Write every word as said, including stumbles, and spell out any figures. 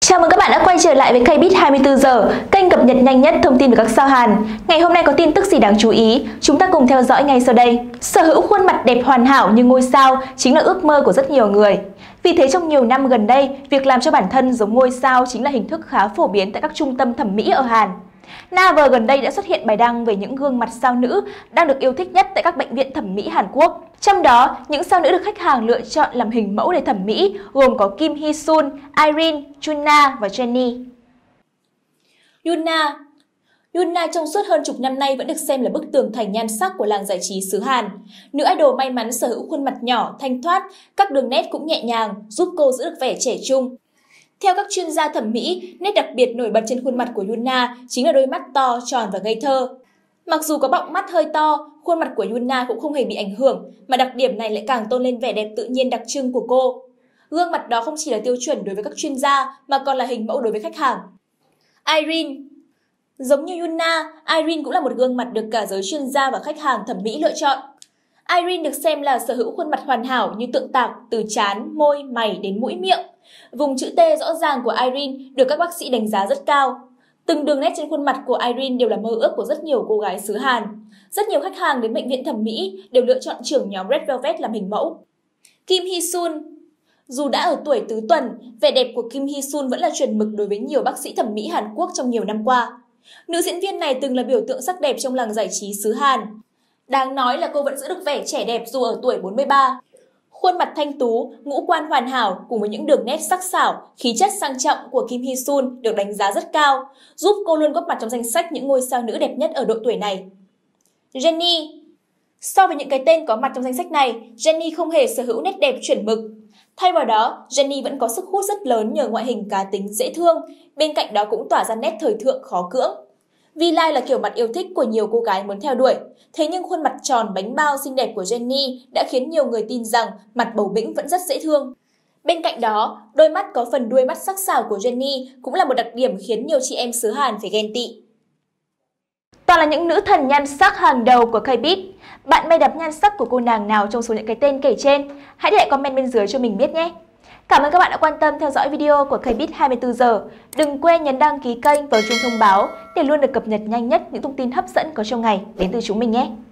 Chào mừng các bạn đã quay trở lại với K-Beat hai mươi tư giờ, kênh cập nhật nhanh nhất thông tin về các sao Hàn. Ngày hôm nay có tin tức gì đáng chú ý? Chúng ta cùng theo dõi ngay sau đây. Sở hữu khuôn mặt đẹp hoàn hảo như ngôi sao chính là ước mơ của rất nhiều người. Vì thế trong nhiều năm gần đây, việc làm cho bản thân giống ngôi sao chính là hình thức khá phổ biến tại các trung tâm thẩm mỹ ở Hàn. Naver gần đây đã xuất hiện bài đăng về những gương mặt sao nữ đang được yêu thích nhất tại các bệnh viện thẩm mỹ Hàn Quốc. Trong đó, những sao nữ được khách hàng lựa chọn làm hình mẫu để thẩm mỹ gồm có Kim Hee Sun, Irene, Yuna và Jennie. Yuna Yuna trong suốt hơn chục năm nay vẫn được xem là bức tường thành nhan sắc của làng giải trí xứ Hàn. Nữ idol may mắn sở hữu khuôn mặt nhỏ, thanh thoát, các đường nét cũng nhẹ nhàng, giúp cô giữ được vẻ trẻ trung. Theo các chuyên gia thẩm mỹ, nét đặc biệt nổi bật trên khuôn mặt của Yuna chính là đôi mắt to, tròn và ngây thơ. Mặc dù có bọng mắt hơi to, khuôn mặt của Yuna cũng không hề bị ảnh hưởng, mà đặc điểm này lại càng tôn lên vẻ đẹp tự nhiên đặc trưng của cô. Gương mặt đó không chỉ là tiêu chuẩn đối với các chuyên gia, mà còn là hình mẫu đối với khách hàng. Irene Giống như Yuna, Irene cũng là một gương mặt được cả giới chuyên gia và khách hàng thẩm mỹ lựa chọn. Irene được xem là sở hữu khuôn mặt hoàn hảo như tượng tạc từ trán, môi, mày đến mũi miệng. Vùng chữ T rõ ràng của Irene được các bác sĩ đánh giá rất cao. Từng đường nét trên khuôn mặt của Irene đều là mơ ước của rất nhiều cô gái xứ Hàn. Rất nhiều khách hàng đến bệnh viện thẩm mỹ đều lựa chọn trưởng nhóm Red Velvet làm hình mẫu. Kim Hee Sun Dù đã ở tuổi tứ tuần, vẻ đẹp của Kim Hee Sun vẫn là chuẩn mực đối với nhiều bác sĩ thẩm mỹ Hàn Quốc trong nhiều năm qua. Nữ diễn viên này từng là biểu tượng sắc đẹp trong làng giải trí xứ Hàn. Đáng nói là cô vẫn giữ được vẻ trẻ đẹp dù ở tuổi bốn mươi ba. Khuôn mặt thanh tú, ngũ quan hoàn hảo cùng với những đường nét sắc sảo, khí chất sang trọng của Kim Hee Sun được đánh giá rất cao, giúp cô luôn góp mặt trong danh sách những ngôi sao nữ đẹp nhất ở độ tuổi này. Jennie So với những cái tên có mặt trong danh sách này, Jennie không hề sở hữu nét đẹp chuẩn mực. Thay vào đó, Jennie vẫn có sức hút rất lớn nhờ ngoại hình cá tính dễ thương, bên cạnh đó cũng tỏa ra nét thời thượng khó cưỡng. V-line là kiểu mặt yêu thích của nhiều cô gái muốn theo đuổi, thế nhưng khuôn mặt tròn bánh bao xinh đẹp của Jennie đã khiến nhiều người tin rằng mặt bầu bĩnh vẫn rất dễ thương. Bên cạnh đó, đôi mắt có phần đuôi mắt sắc sảo của Jennie cũng là một đặc điểm khiến nhiều chị em xứ Hàn phải ghen tị. Toàn là những nữ thần nhan sắc hàng đầu của K-Beat. Bạn mê đắm nhan sắc của cô nàng nào trong số những cái tên kể trên? Hãy để lại comment bên dưới cho mình biết nhé! Cảm ơn các bạn đã quan tâm theo dõi video của K-Beat hai mươi tư giờ. Đừng quên nhấn đăng ký kênh và chuông thông báo để luôn được cập nhật nhanh nhất những thông tin hấp dẫn có trong ngày đến từ chúng mình nhé!